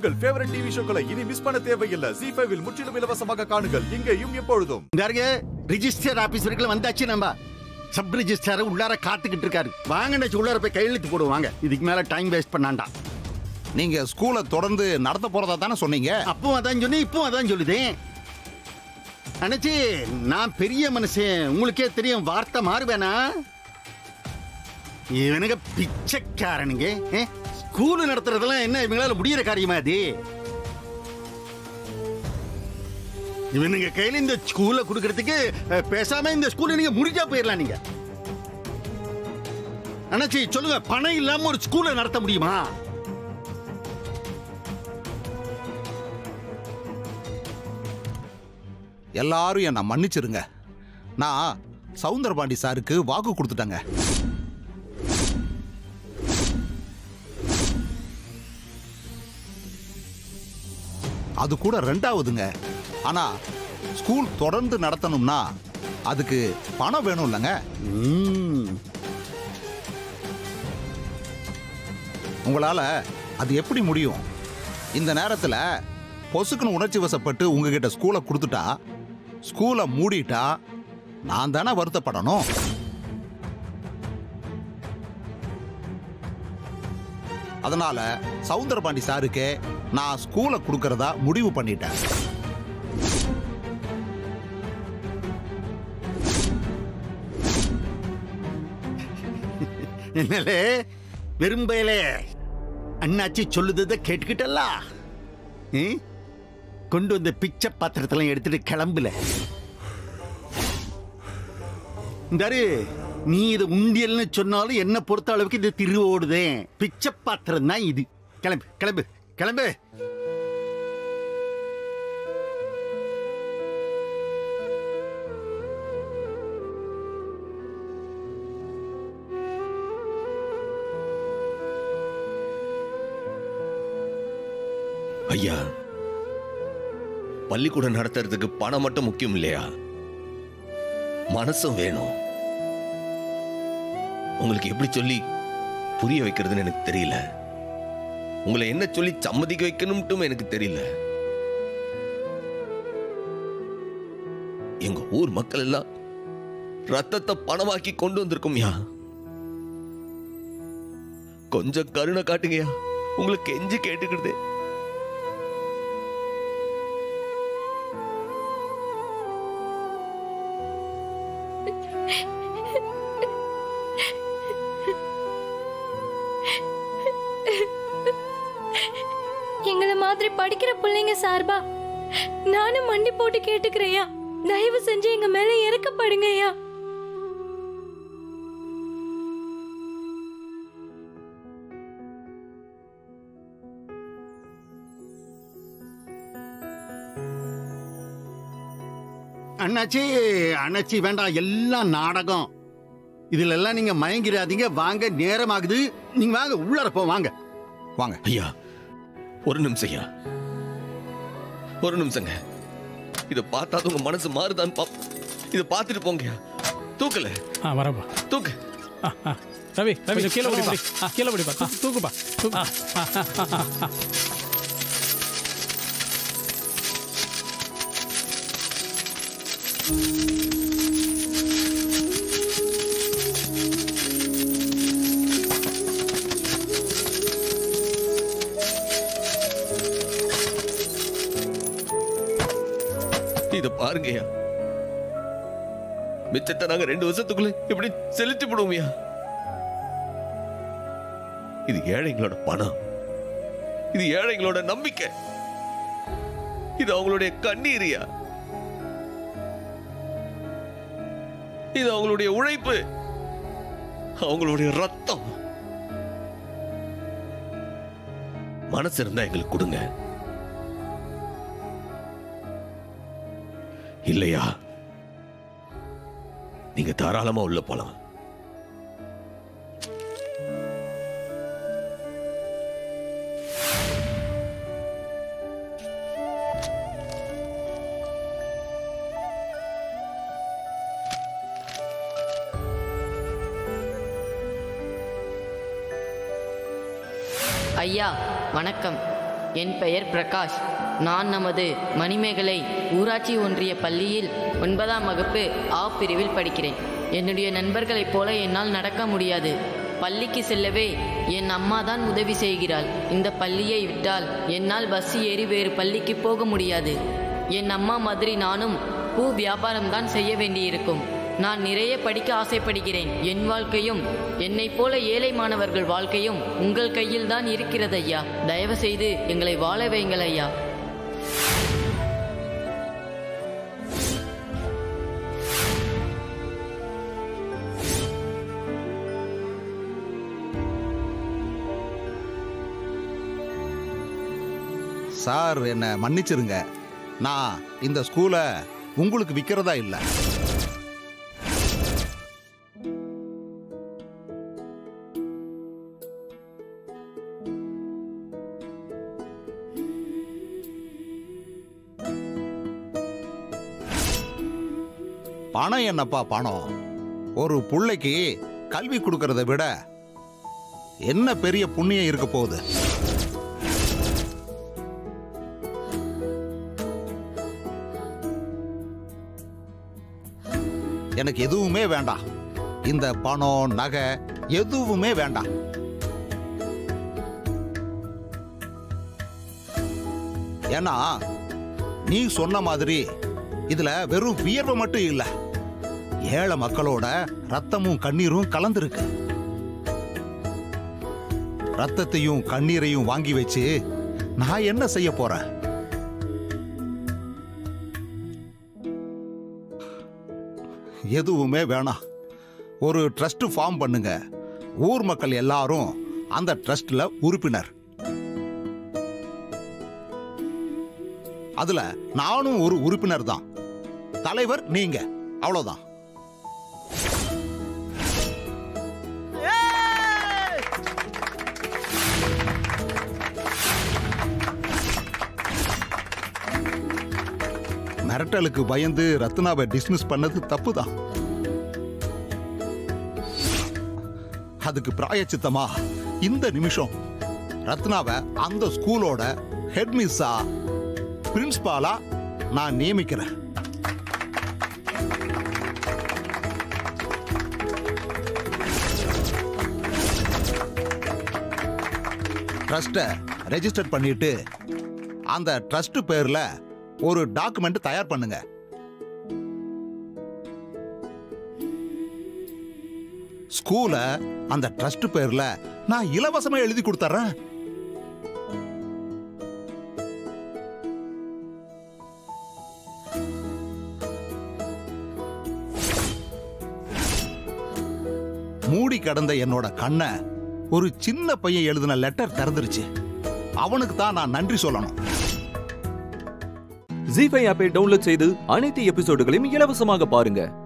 உங்கள் favourite TV ஷோக்களை இனி miss பண்ண தேவையில்லை. ஜீ5 இல் முற்றிலும் இலவசமாக காணுங்கள். இங்கேயும் எப்பொழுதும். ரிஜிஸ்டர் ஆபீஸ் வரைக்கும் வந்தாச்சு. நம்ம சப் ரிஜிஸ்டர் உள்ளார காத்துக்கிட்டு இருக்காரு. வாங்க உள்ளார போய் கையெழுத்து போடுவாங்க. இதுக்கு மேல டைம் வேஸ்ட் பண்ணாண்டா. நீங்க ஸ்கூலை தொடர்ந்து நடத்த போறதா தானே சொன்னீங்க? அப்பவும் அதான் சொன்னேன், இப்பவும் அதான் சொல்லுதேன். அண்ணாச்சி, நான் பெரிய மனுஷன், உங்களுக்கே தெரியும். வார்த்தை மாறுவேனா? இவனுங்க பிச்சைக்காரனுங்க. ஸ்கூல் நடத்துறதெல்லாம் என்ன இவங்களால முடியற காரியமா? அது இவனுங்க கையில இந்த ஸ்கூலை கொடுக்கறதுக்கு பேசாம இந்த ஸ்கூல்ல நீங்க முடிஞ்சா போயிடலாம். நீங்க அண்ணாச்சி சொல்லுங்க, பணம் இல்லாம ஒரு ஸ்கூலை நடத்த முடியுமா? எல்லாரும் என்ன மன்னிச்சிருங்க. நான் சவுந்தரபாண்டி சாருக்கு வாக்கு கொடுத்துட்டேங்க. அது கூட ரெண்டாவதுங்க. ஆனா ஸ்கூல் தொடர்ந்து நடத்தணும்னா அதுக்கு பணம் வேணும் இல்லைங்க. உங்களால அது எப்படி முடியும்? இந்த நேரத்தில் பொசுக்குன்னு உணர்ச்சி வசப்பட்டு உங்ககிட்ட ஸ்கூலை கொடுத்துட்டா, ஸ்கூலை மூடிட்டா நான் தானே வருத்தப்படணும். அதனால சவுந்தரபாண்டி சாருக்கு நான் ஸ்கூலை கொடுக்கறதா முடிவு பண்ணிட்டேன். என்னலே விரும்பலே, அண்ணாச்சி சொல்லுறத கேட்டுக்கிட்டல்ல. கொண்டு வந்த பிச்சை பாத்திரத்தெல்லாம் எடுத்துட்டு கிளம்புல. இந்தாரு, நீ இது உண்டியல்னு சொன்னாலும் என்ன பொறுத்த அளவுக்கு இது திருவோடுதே. பிச்சை பாத்திரம் தான் இது. கிளம்பு கிளம்பு கிளம்பு. ஐயா, பள்ளிக்கூடம் நடத்துறதுக்கு பணம் மட்டும் முக்கியம் இல்லையா, மனசும் வேணும். உங்களுக்கு எப்படி சொல்லி புரிய வைக்கிறதுன்னு எனக்கு தெரியல. உங்களை என்ன சொல்லி சம்மதிக்க வைக்கணும்ட்டும் எனக்கு தெரியல. எங்க ஊர் மக்கள் எல்லாம் ரத்தத்தை பணமாக்கி கொண்டு வந்திருக்கும்யா. கொஞ்சம் கருணை காட்டுங்கயா, உங்களுக்கு கெஞ்சி கேட்டுக்கிட்டு. எங்களை மாதிரி படிக்கிற பிள்ளைங்க சார்பா நானும் மண்டி போட்டு கேட்டுக்கிறையா, தயவு செஞ்சு எங்க மேல இறக்கப்படுங்கய்யா. அண்ணாச்சி அண்ணாச்சி வேண்டாம், எல்லாம் நாடகம். இதுல எல்லாம் நீங்க மயங்கிறாதீங்க. வாங்க, நேரம் ஆகுது. நீங்க வாங்க, உள்ளார போ. வாங்க வாங்க. ஐயா, ஒரு நிமிஷம் ஐயா, ஒரு நிமிஷங்க. இதை பார்த்தா உங்க மனசு மாறுதான். இதை பார்த்துட்டு போங்க. தூக்கல வரப்பா, தூக்கு. ரவி ரவி, கீழே ஓடிப்பா, கீழே ஓடிப்பா, தூக்குப்பா. இத பாருங்கய்யா, மிச்சத்தை நாங்க 2 வருஷத்துக்குள்ள இப்படி செலுத்தி விடுவோம்யா. இது ஏழைங்களோட பணம், இது ஏழைங்களோட நம்பிக்கை, இது அவங்களுடைய கண்ணீரியா, இது அவங்களுடைய உழைப்பு, அவங்களுடைய ரத்தம். மனசு இருந்தா எங்களுக்கு கொடுங்க. இல்லையா நீங்க தாராளமா உள்ள போலாம். ஐயா வணக்கம். என் பெயர் பிரகாஷ். நான் நமது மணிமேகலை ஊராட்சி ஒன்றிய பள்ளியில் 9ஆம் வகுப்பு ஆ பிரிவில் படிக்கிறேன். என்னுடைய நண்பர்களைப் போல என்னால் நடக்க முடியாது. பள்ளிக்கு செல்லவே என் அம்மா தான் உதவி செய்கிறாள். இந்த பள்ளியை விட்டால் என்னால் பஸ் ஏறி வேறு பள்ளிக்கு போக முடியாது. என் அம்மா மாதிரி நானும் பூ வியாபாரம் தான் செய்ய வேண்டியிருக்கும். நான் நிறைய படிக்க ஆசைப்படுகிறேன். என் வாழ்க்கையும் என்னைப் போல ஏழை மாணவர்கள் வாழ்க்கையும் உங்கள் கையில் தான் இருக்கிறது ஐயா. தயவு செய்து எங்களை வாழ வைங்கள் ஐயா. சார், என்னை மன்னிச்சிருங்க. நான் இந்த ஸ்கூலை உங்களுக்கு விற்கிறதா இல்லை. பணம் என்னப்பா பணம்? ஒரு புள்ளைக்கு கல்வி கொடுக்கறத விட என்ன பெரிய புண்ணியம் இருக்க போகுது? எனக்கு எதுவுமே வேண்டாம். இந்த பணம் நகை எதுவுமே வேண்டாம். ஏன்னா நீ சொன்ன மாதிரி இதுல வெறும் வியர்வை மட்டும் இல்ல, ஏழை மக்களோட ரத்தமும் கண்ணீரும் கலந்துருக்கு. ரத்தத்தையும் கண்ணீரையும் வாங்கி வச்சு நான் என்ன செய்ய போறேன்? எதுவுமே வேணாம். ஒரு ட்ரஸ்ட் ஃபார்ம் பண்ணுங்க. ஊர் மக்கள் எல்லாரும் அந்த ட்ரஸ்ட்ல உறுப்பினர். அதுல நானும் ஒரு உறுப்பினர் தான். தலைவர் நீங்க, அவ்வளவுதான். மிரட்டலுக்கு பயந்து ரத்னாவை டிஸ்மிஸ் பண்ணது தப்புதான். அதுக்கு பிராயச்சித்தமா இந்த நிமிஷம் ரத்னாவை அந்த ஸ்கூலோட ஹெட்மிஸ்ஸா, பிரின்சிபாலா நான் நியமிக்கிறேன். ட்ரஸ்ட்டை ரெஜிஸ்டர் பண்ணிட்டு அந்த ட்ரஸ்ட் பேர்ல ஒரு டாக்குமெண்ட் தயார் பண்ணுங்க. ஸ்கூல அந்த ட்ரஸ்ட் பேர்ல நான் இலவசமா எழுதி கொடுத்துறேன். மூடி கடந்த என்னோட கண்ணை ஒரு சின்ன பையன் எழுதின லெட்டர் திறந்துருச்சு. அவனுக்கு தான் நான் நன்றி சொல்லணும். ஜீ5 ஆப்பை டவுன்லோட் செய்து அனைத்து எபிசோடுகளையும் இலவசமாக பாருங்க.